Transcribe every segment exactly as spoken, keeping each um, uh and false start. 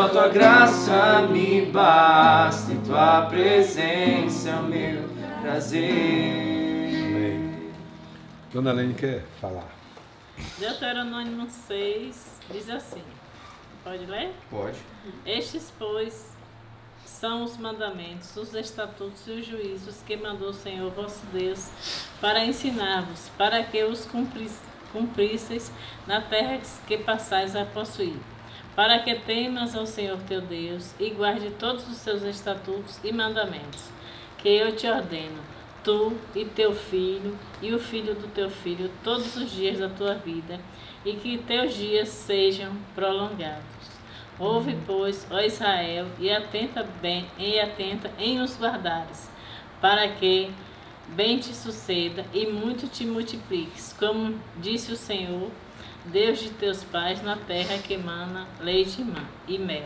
Só tua graça me basta, e tua presença é o meu prazer. Amém. Dona Lene quer falar? Deuteronômio seis diz assim, pode ler? Pode. Estes, pois, são os mandamentos, os estatutos e os juízos que mandou o Senhor vosso Deus para ensinar-vos, para que os cumprisseis na terra que passais a possuir, para que temas ao Senhor teu Deus e guarde todos os seus estatutos e mandamentos, que eu te ordeno, tu e teu filho e o filho do teu filho, todos os dias da tua vida, e que teus dias sejam prolongados. Ouve, pois, ó Israel, e atenta bem, e atenta em os guardares, para que bem te suceda e muito te multipliques, como disse o Senhor, Deus de teus pais, na terra que emana leite e mel.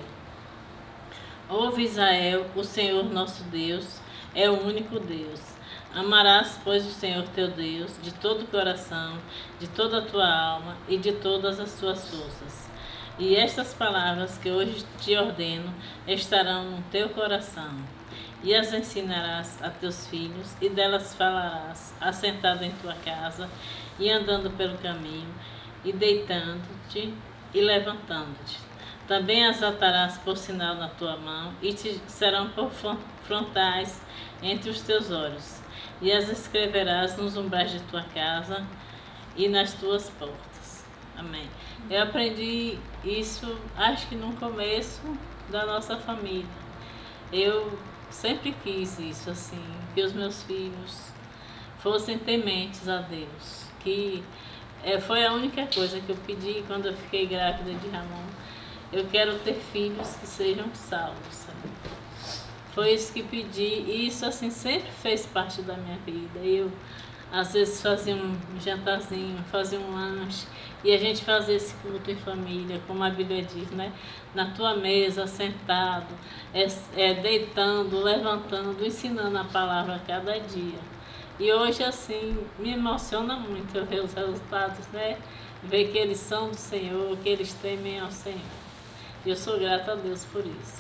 Ouve, Israel, o Senhor nosso Deus é o único Deus. Amarás, pois, o Senhor teu Deus de todo o coração, de toda a tua alma e de todas as tuas forças. E estas palavras que hoje te ordeno estarão no teu coração, e as ensinarás a teus filhos, e delas falarás, assentado em tua casa, e andando pelo caminho, e deitando-te e levantando-te. Também as atarás por sinal na tua mão, e te serão por frontais entre os teus olhos, e as escreverás nos umbrais de tua casa e nas tuas portas. Amém. Eu aprendi isso, acho que no começo da nossa família. Eu sempre quis isso, assim, que os meus filhos fossem tementes a Deus. Que é, foi a única coisa que eu pedi quando eu fiquei grávida de Ramon. Eu quero ter filhos que sejam salvos, sabe? Foi isso que pedi, e isso, assim, sempre fez parte da minha vida. Eu, às vezes, fazia um jantarzinho, fazia um lanche, e a gente fazia esse culto em família, como a Bíblia diz, né? Na tua mesa, sentado, é, é, deitando, levantando, ensinando a palavra a cada dia. E hoje, assim, me emociona muito eu ver os resultados, né? Ver que eles são do Senhor, que eles temem ao Senhor. E eu sou grata a Deus por isso.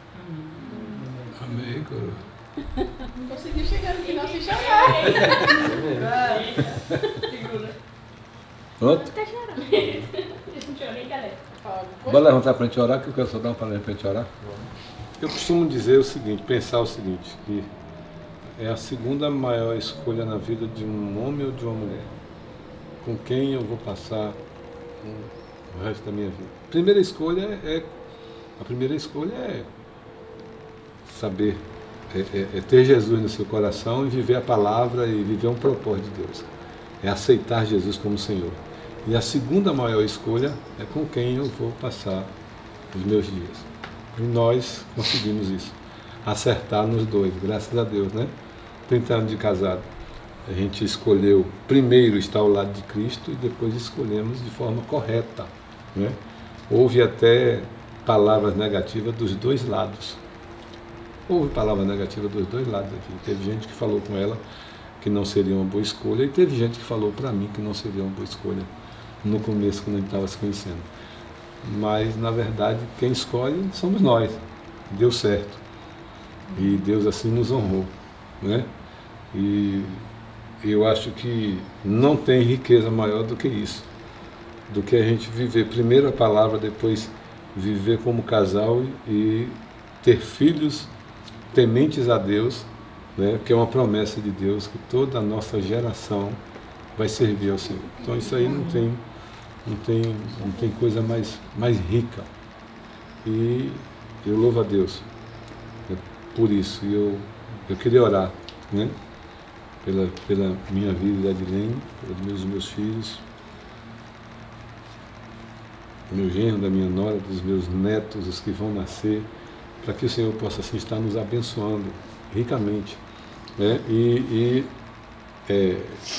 Amém, coroa. Não conseguiu chegar no final sem chamar. Pronto? Tá chorando. Bora levantar para a gente orar, que eu quero só dar uma palavra para a gente orar. Eu costumo dizer o seguinte, pensar o seguinte, que é a segunda maior escolha na vida de um homem ou de uma mulher. Com quem eu vou passar o resto da minha vida. A primeira escolha é, a primeira escolha é saber, é, é, é ter Jesus no seu coração e viver a palavra e viver um propósito de Deus. É aceitar Jesus como Senhor. E a segunda maior escolha é com quem eu vou passar os meus dias. E nós conseguimos isso. Acertar nos dois, graças a Deus, né? trinta anos de casado. A gente escolheu primeiro estar ao lado de Cristo e depois escolhemos de forma correta, né? Houve até palavras negativas dos dois lados. Houve palavras negativas dos dois lados aqui. Teve gente que falou com ela que não seria uma boa escolha, e teve gente que falou para mim que não seria uma boa escolha no começo, quando a gente estava se conhecendo. Mas, na verdade, quem escolhe somos nós. Deu certo. E Deus assim nos honrou, né? E eu acho que não tem riqueza maior do que isso, do que a gente viver primeiro a palavra, depois viver como casal e ter filhos tementes a Deus, né? Que é uma promessa de Deus, que toda a nossa geração vai servir ao Senhor. Então isso aí não tem, não tem, não tem coisa mais, mais rica. E eu louvo a Deus, né, por isso. E eu, eu queria orar, né? Pela, pela minha vida, da Adilene, pelos meus, meus filhos, do meu genro, da minha nora, dos meus netos, os que vão nascer, para que o Senhor possa assim estar nos abençoando ricamente, né? E, e é,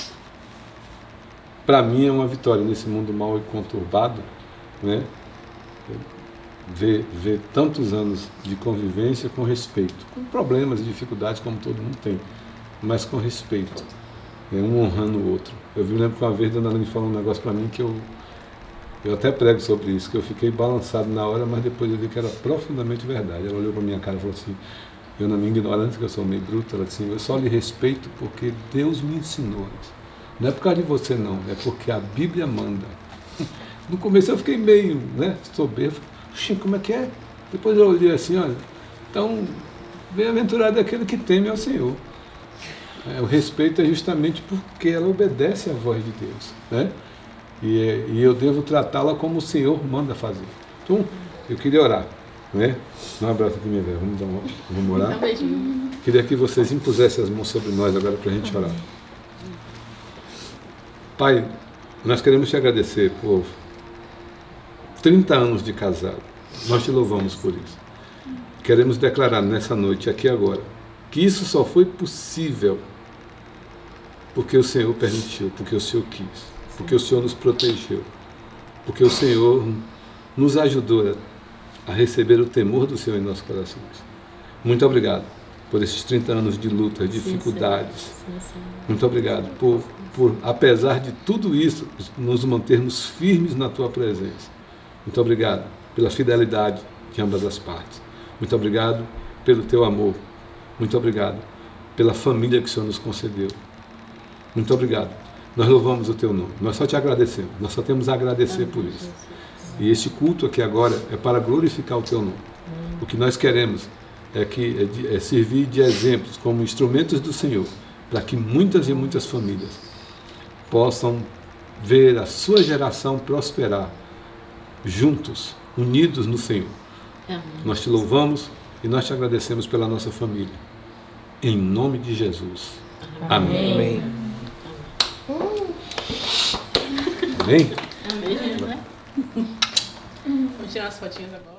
para mim é uma vitória nesse mundo mal e conturbado, né? Ver, ver tantos anos de convivência com respeito, com problemas e dificuldades como todo mundo tem, mas com respeito, né? Um honrando o outro. Eu vi, lembro que uma vez a Dona Ana me falou um negócio para mim que eu, Eu até prego sobre isso, que eu fiquei balançado na hora, mas depois eu vi que era profundamente verdade. Ela olhou para minha cara e falou assim, eu na minha ignorância, que eu sou meio bruto, ela disse assim, eu só lhe respeito porque Deus me ensinou isso. Não é por causa de você não, é porque a Bíblia manda. No começo eu fiquei meio, né, soberbo. Oxi, como é que é? Depois eu olhei assim, olha, então, bem-aventurado é aquele que teme ao Senhor. É, o respeito é justamente porque ela obedece à voz de Deus, né? E, e eu devo tratá-la como o Senhor manda fazer. Então, eu queria orar, né? Dá um abraço aqui, minha velha. Vamos, dar uma, vamos orar. Um beijinho. Queria que vocês impusessem as mãos sobre nós agora para a gente orar. Pai, nós queremos te agradecer por trinta anos de casado. Nós te louvamos por isso. Queremos declarar nessa noite, aqui agora, que isso só foi possível porque o Senhor permitiu, porque o Senhor quis. Porque o Senhor nos protegeu, porque o Senhor nos ajudou a receber o temor do Senhor em nossos corações. Muito obrigado por esses trinta anos de lutas, dificuldades. Sim, sim. Muito obrigado por, por, apesar de tudo isso, nos mantermos firmes na Tua presença. Muito obrigado pela fidelidade de ambas as partes. Muito obrigado pelo Teu amor. Muito obrigado pela família que o Senhor nos concedeu. Muito obrigado. Nós louvamos o Teu nome, nós só te agradecemos, nós só temos a agradecer por isso. E este culto aqui agora é para glorificar o Teu nome. O que nós queremos é, que, é, de, é servir de exemplos, como instrumentos do Senhor, para que muitas e muitas famílias possam ver a sua geração prosperar, juntos, unidos no Senhor. Amém. Nós te louvamos e nós te agradecemos pela nossa família. Em nome de Jesus. Amém. Amém. Amém? Amém, né? Vamos tirar as fotinhas agora.